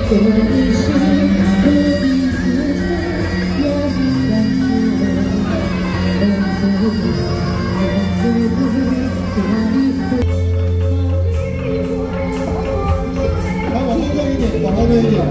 我的心何必自责，也不敢来，往后退一点，往后退一点。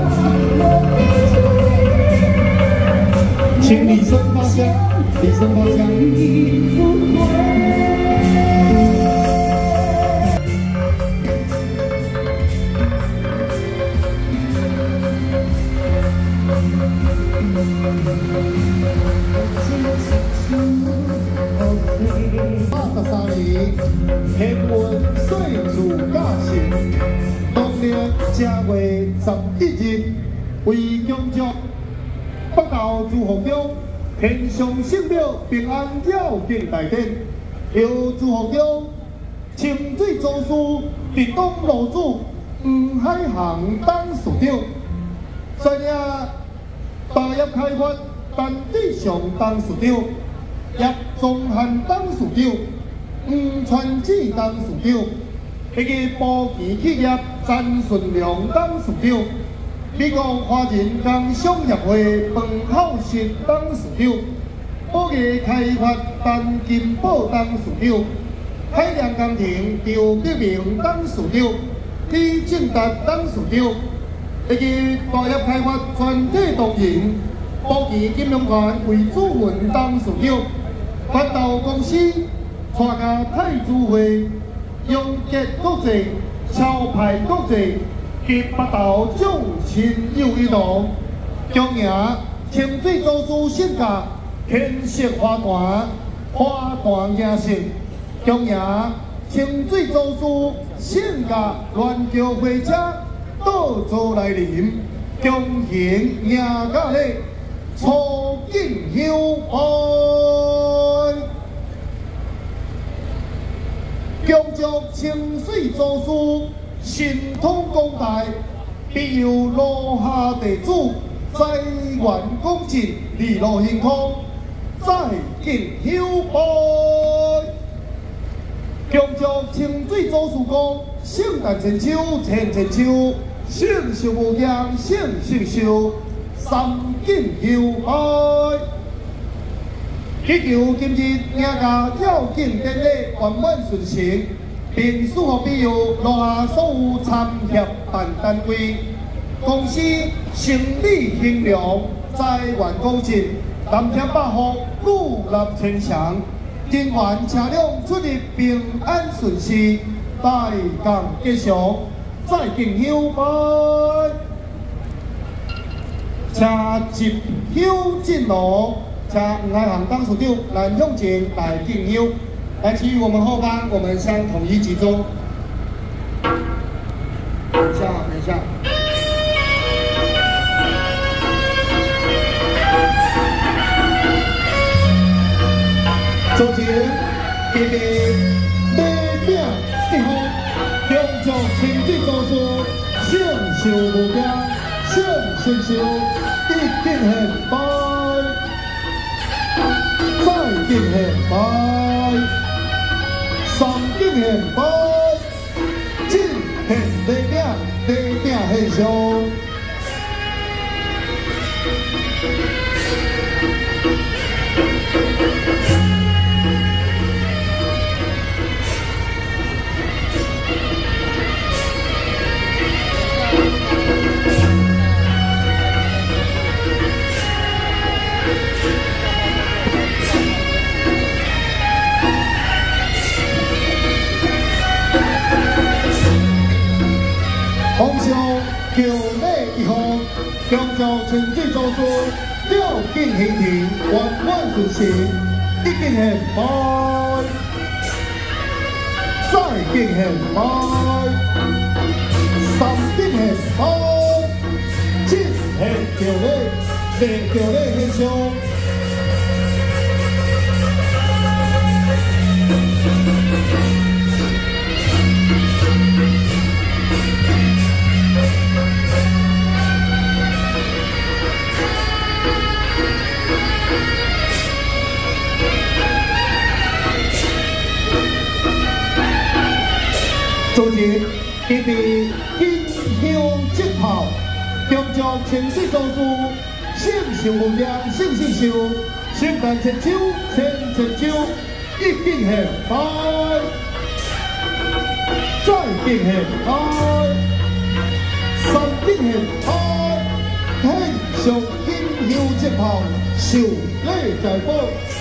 请礼声发香，礼声发香。83年，天运岁除甲辰，农历正月11日，为恭祝北投朱福宫天上圣庙平安绕境大典，由朱福宫清水祖师直东路主黄海航董事长，率领大业开发陈志祥董事长。叶宗汉董事长、黄传志董事长，以及保健企业詹顺良董事长、美国华人工商协会彭浩实董事长、保业开发陈金宝董事长、海亮工程赵德明董事长、李正达董事长，以及大业开发全体同仁、保健金融团魏祖文董事长。北投公司参加太子会、永杰国际、潮牌国际及北投众亲友一同，恭迎清水祖师圣驾天色花坛，花坛迎神，恭迎清水祖师圣驾銮轿火车倒座来临，恭迎迎驾礼，初敬香拜。恭祝清水祖师神通广大，庇佑落下弟子，财源广进，利路兴康，再敬香拜。恭祝清水祖师公圣诞千秋千千秋，圣寿无疆圣圣寿，三敬香拜。祈求今日迎驾绕境典礼圆满顺成，并祝福庇佑落下所有参协办单位、公司生意兴隆，财源广进，南天百福，富立千祥，人员车辆出入平安顺遂，大港吉祥，再敬香拜。车接香进路。请黄海航董事长蓝永健来敬香，来其余我们后方，我们相统一集中。等一下，等一下。首先，给礼饼一号，恭祝清水祖师圣寿无疆，圣圣寿，一定很拜。再敬献拜，三敬献拜，敬献礼饼，礼饼献上。奉上求礼一方，恭祝清水祖师吊敬喜庭，圆满顺成，一敬献拜，再敬献拜，三敬献拜，七献求礼，八求礼献上。主席，今日金香接炮， 恭祝清水祖师圣寿无量，圣圣寿，圣诞千秋，千千秋，一敬献拜，再敬献拜，三敬献拜，献上金香接炮，寿礼在宝。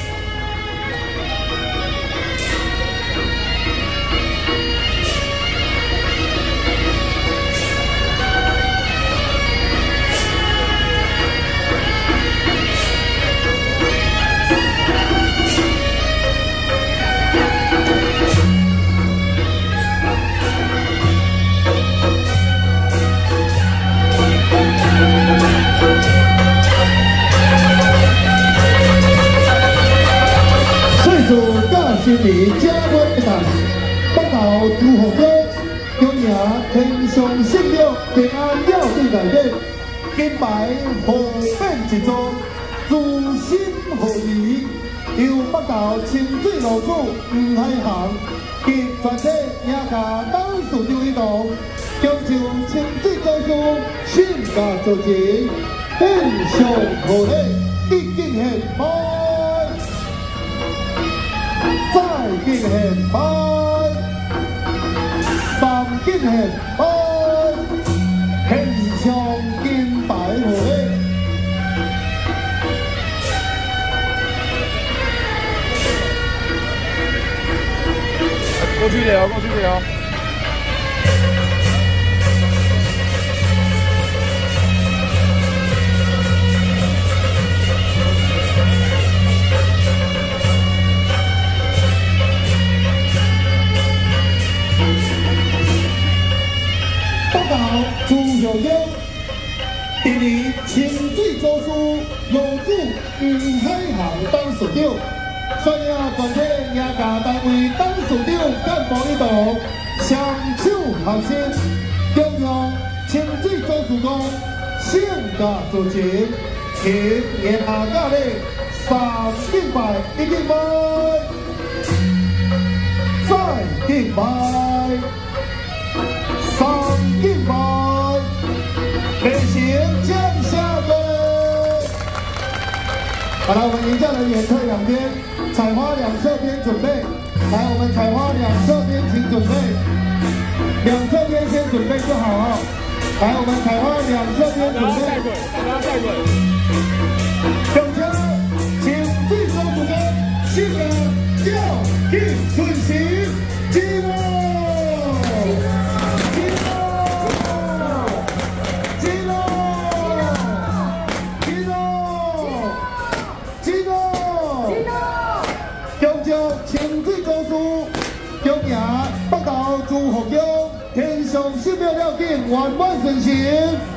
新年家温暖，北投祝福歌，恭迎天上圣了，平安了对内底，金牌河变一座，自心何宜？由北投清水路子黄海航及全体野家董事长一同，恭祝清水祖师圣驾助前，献上贺礼，一敬献拜。再敬献拜，三敬献拜，献上金牌贺礼。 过去聊，过去聊。朱小英，第二清水祖师路子黄海航董事长，率领全体野家单位董事长干部一同，双手合心，恭迎清水祖师公圣驾助前，请野下家里三敬拜，一敬拜，再敬拜。三敬拜，列行降下队。好了，我们迎驾人员退两边，采花两侧边准备。来，我们采花两侧边请准备，两侧边先准备就好啊。来，我们采花两侧边准备。大家带队。向前，请最手主歌，新人要应顺行，起舞。清水祖师，恭迎北投祝福宫，天上圣庙了境圆满顺成。